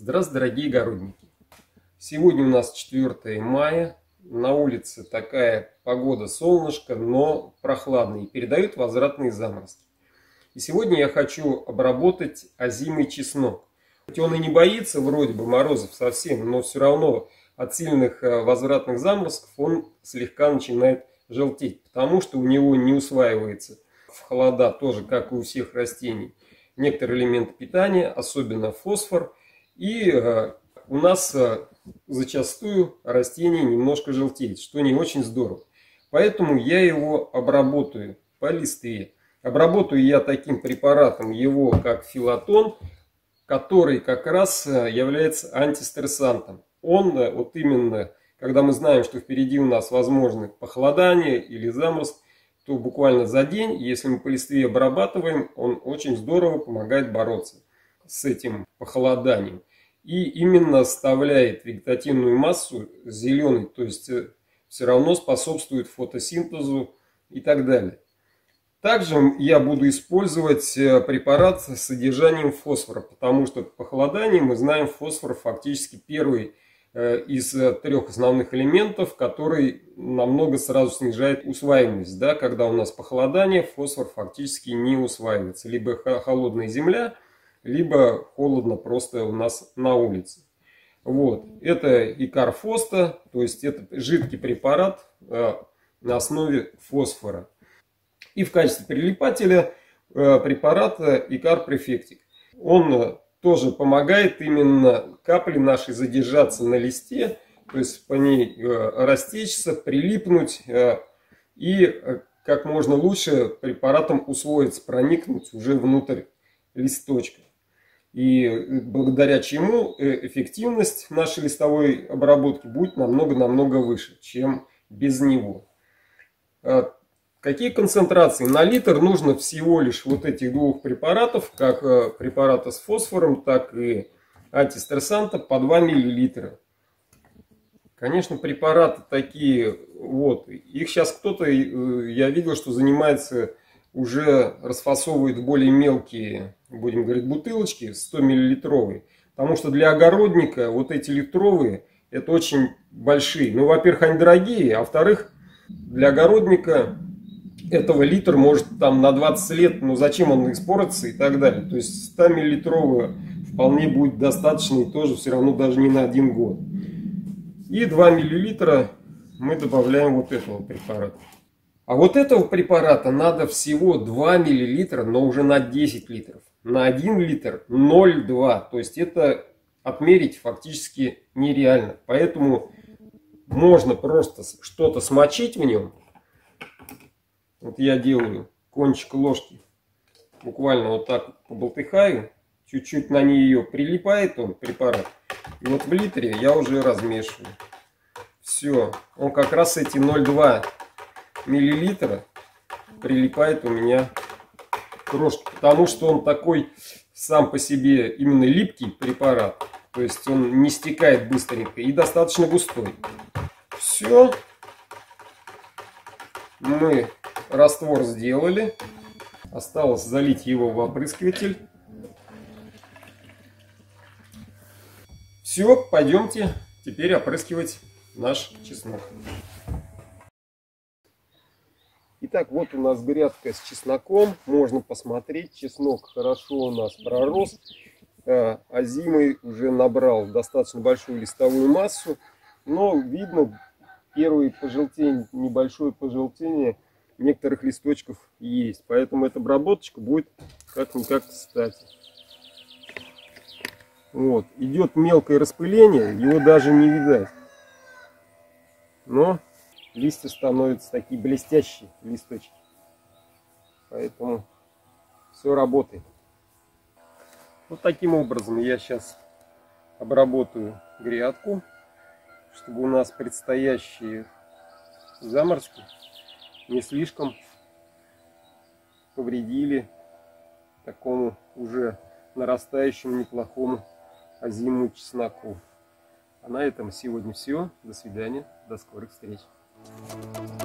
Здравствуйте, дорогие огородники! Сегодня у нас 4 мая. На улице такая погода, солнышко, но прохладная и передают возвратные заморозки. И сегодня я хочу обработать озимый чеснок. Хоть он и не боится вроде бы морозов совсем, но все равно от сильных возвратных заморозков он слегка начинает желтеть, потому что у него не усваивается в холода, тоже как и у всех растений, некоторые элементы питания, особенно фосфор. И у нас зачастую растение немножко желтеет, что не очень здорово. Поэтому я его обработаю по листве. Обработаю я таким препаратом его, как Филатон, который как раз является антистрессантом. Он вот именно, когда мы знаем, что впереди у нас возможны похолодание или заморозки, то буквально за день, если мы по листве обрабатываем, он очень здорово помогает бороться с этим похолоданием. И именно оставляет вегетативную массу зеленой, то есть все равно способствует фотосинтезу и так далее. Также я буду использовать препарат с содержанием фосфора, потому что по похолоданию мы знаем, фосфор фактически первый из 3 основных элементов, который намного сразу снижает усваиваемость. Да? Когда у нас похолодание, фосфор фактически не усваивается. Либо холодная земля, либо холодно просто у нас на улице. Вот. Это икарфоста, то есть это жидкий препарат на основе фосфора. И в качестве прилипателя препарат икар-префектик. Он тоже помогает именно капли нашей задержаться на листе, то есть по ней растечься, прилипнуть и как можно лучше препаратом усвоиться, проникнуть уже внутрь листочка. И благодаря чему эффективность нашей листовой обработки будет намного выше, чем без него. Какие концентрации? На литр нужно всего лишь вот этих двух препаратов, как препарата с фосфором, так и антистрессанта, по 2 мл. Конечно, препараты такие, вот, их сейчас кто-то, я видел, что занимается, уже расфасовывает в более мелкие, будем говорить, бутылочки 100 миллилитровые. Потому что для огородника вот эти литровые, это очень большие. Ну, во-первых, они дорогие, а во-вторых, для огородника этого литр может там на 20 лет, ну зачем он испортится и так далее. То есть 100 миллилитровые вполне будет достаточно и тоже все равно даже не на 1 год. И 2 миллилитра мы добавляем вот этого препарата. А вот этого препарата надо всего 2 миллилитра, но уже на 10 литров. На 1 литр 0,2. То есть это отмерить фактически нереально. Поэтому можно просто что-то смочить в нем. Вот я делаю кончик ложки. Буквально вот так поболтыхаю. Чуть-чуть на нее прилипает он, препарат. И вот в литре я уже размешиваю. Все. Он как раз эти 0,2 миллилитра прилипает у меня крошки, потому что он такой сам по себе именно липкий препарат, то есть он не стекает быстренько и достаточно густой. Все, мы раствор сделали, осталось залить его в опрыскиватель. Все, пойдемте теперь опрыскивать наш чеснок. Итак, вот у нас грядка с чесноком. Можно посмотреть, чеснок хорошо у нас пророс. Озимый уже набрал достаточно большую листовую массу. Но видно первые пожелтения, небольшое пожелтение некоторых листочков есть. Поэтому эта обработочка будет как-никак кстати. Вот. Идет мелкое распыление, его даже не видать. Но листья становятся такие блестящие, листочки. Поэтому все работает. Вот таким образом я сейчас обработаю грядку, чтобы у нас предстоящие заморозки не слишком повредили такому уже нарастающему неплохому озимому чесноку. А на этом сегодня все. До свидания. До скорых встреч.